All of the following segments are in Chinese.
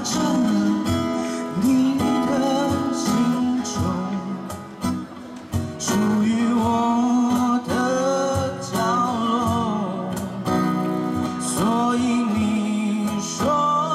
成了你的心中属于我的角落，所以你说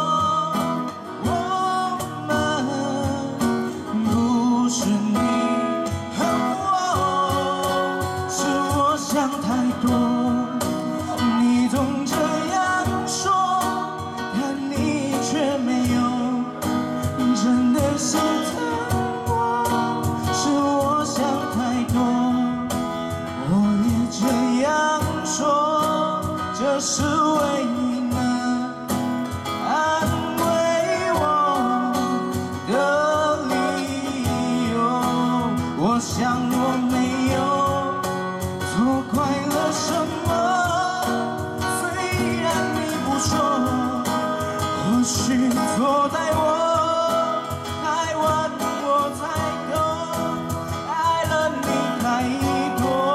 我们不是你和我，是我想太多，你总这样说，但你却没有真的心疼我，是我想太多，我也这样说，这是唯一能安慰我的理由。我想我没有错怪了什么，虽然你不说，或许错在我太晚，我才懂爱了你太多。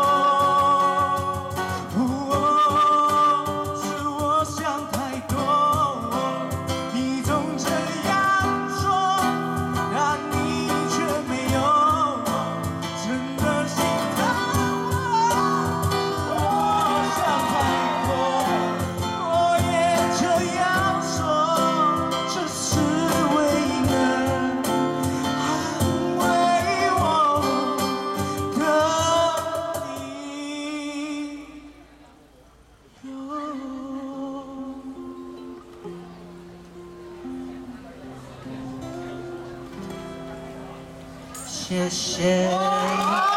是我想太多，你总这样说，但你却没有真的心疼我。我想太多，我也这样说，这是唯一能安慰我的理由。谢谢。